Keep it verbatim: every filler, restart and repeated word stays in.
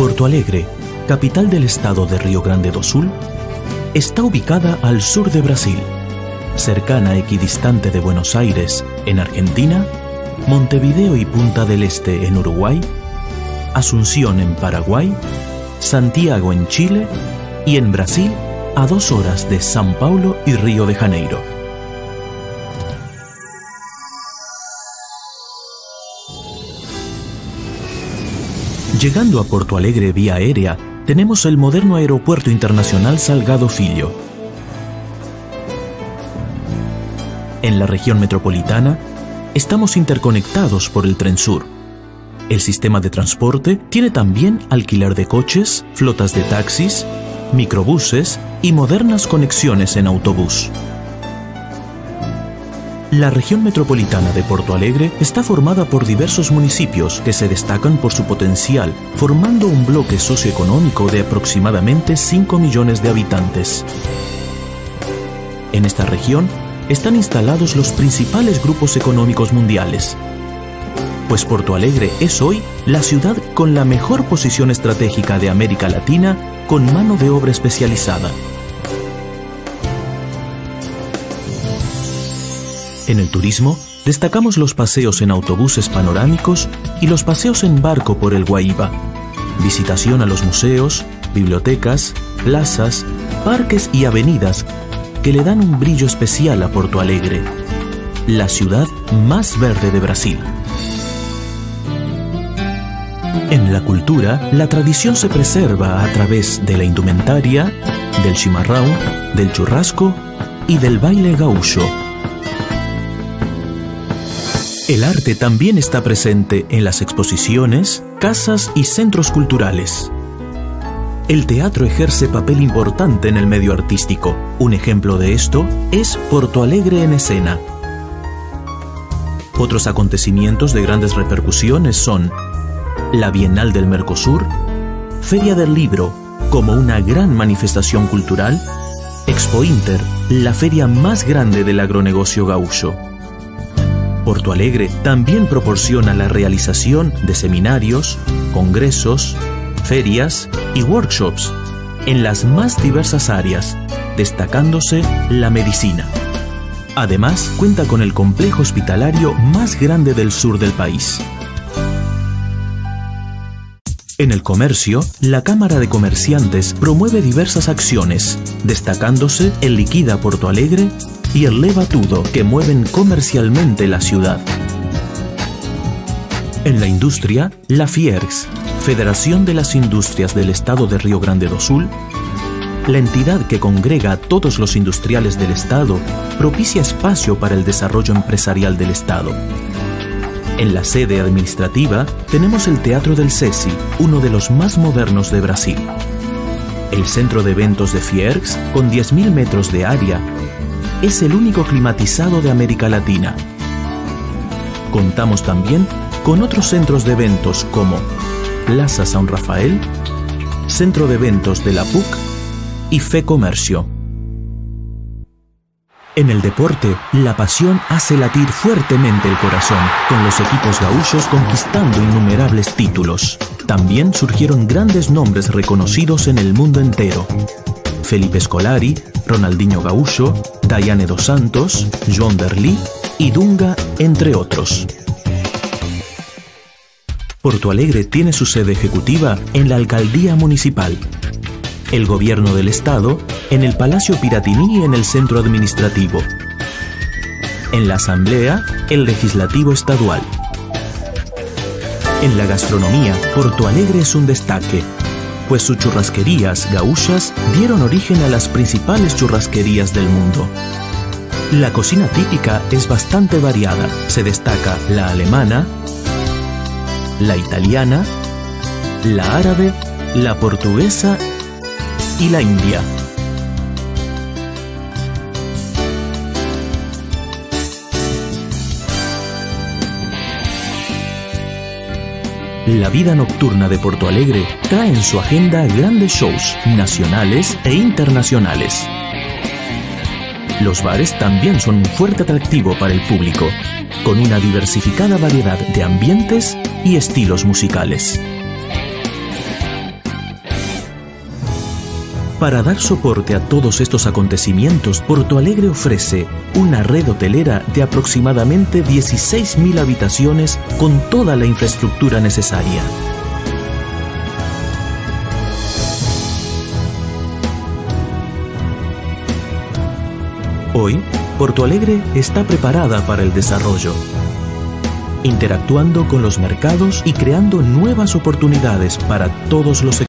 Porto Alegre, capital del estado de Río Grande do Sul, está ubicada al sur de Brasil, cercana equidistante de Buenos Aires, en Argentina, Montevideo y Punta del Este, en Uruguay, Asunción, en Paraguay, Santiago, en Chile, y en Brasil, a dos horas de São Paulo y Río de Janeiro. Llegando a Porto Alegre vía aérea, tenemos el moderno Aeropuerto Internacional Salgado Filho. En la región metropolitana, estamos interconectados por el Tren Sur. El sistema de transporte tiene también alquiler de coches, flotas de taxis, microbuses y modernas conexiones en autobús. La región metropolitana de Porto Alegre está formada por diversos municipios que se destacan por su potencial, formando un bloque socioeconómico de aproximadamente cinco millones de habitantes. En esta región están instalados los principales grupos económicos mundiales, pues Porto Alegre es hoy la ciudad con la mejor posición estratégica de América Latina con mano de obra especializada. En el turismo, destacamos los paseos en autobuses panorámicos y los paseos en barco por el Guaíba, visitación a los museos, bibliotecas, plazas, parques y avenidas que le dan un brillo especial a Porto Alegre, la ciudad más verde de Brasil. En la cultura, la tradición se preserva a través de la indumentaria, del chimarrão, del churrasco y del baile gaúcho. El arte también está presente en las exposiciones, casas y centros culturales. El teatro ejerce papel importante en el medio artístico. Un ejemplo de esto es Porto Alegre en Escena. Otros acontecimientos de grandes repercusiones son la Bienal del Mercosur, Feria del Libro, como una gran manifestación cultural, Expo Inter, la feria más grande del agronegocio gaúcho. Porto Alegre también proporciona la realización de seminarios, congresos, ferias y workshops en las más diversas áreas, destacándose la medicina. Además, cuenta con el complejo hospitalario más grande del sur del país. En el comercio, la Cámara de Comerciantes promueve diversas acciones, destacándose el Liquida Porto Alegre y el Leva Tudo, que mueven comercialmente la ciudad. En la industria, la FIERGS, Federación de las Industrias del Estado de Río Grande do Sul, la entidad que congrega a todos los industriales del Estado, propicia espacio para el desarrollo empresarial del Estado. En la sede administrativa tenemos el Teatro del SESI, uno de los más modernos de Brasil. El centro de eventos de FIERGS, con diez mil metros de área, es el único climatizado de América Latina. Contamos también con otros centros de eventos como Plaza São Rafael, Centro de Eventos de la P U C y Fe Comercio. En el deporte, la pasión hace latir fuertemente el corazón, con los equipos gaúchos conquistando innumerables títulos. También surgieron grandes nombres reconocidos en el mundo entero. Felipe Scolari, Ronaldinho Gaúcho, Daiane dos Santos, João Derli y Dunga, entre otros. Porto Alegre tiene su sede ejecutiva en la Alcaldía Municipal, el Gobierno del Estado en el Palacio Piratini y en el Centro Administrativo, en la Asamblea, el Legislativo Estadual. En la gastronomía, Porto Alegre es un destaque, pues sus churrasquerías gaúchas dieron origen a las principales churrasquerías del mundo. La cocina típica es bastante variada. Se destaca la alemana, la italiana, la árabe, la portuguesa y la india. La vida nocturna de Porto Alegre trae en su agenda grandes shows nacionales e internacionales. Los bares también son un fuerte atractivo para el público, con una diversificada variedad de ambientes y estilos musicales. Para dar soporte a todos estos acontecimientos, Porto Alegre ofrece una red hotelera de aproximadamente dieciséis mil habitaciones con toda la infraestructura necesaria. Hoy, Porto Alegre está preparada para el desarrollo, interactuando con los mercados y creando nuevas oportunidades para todos los sectores.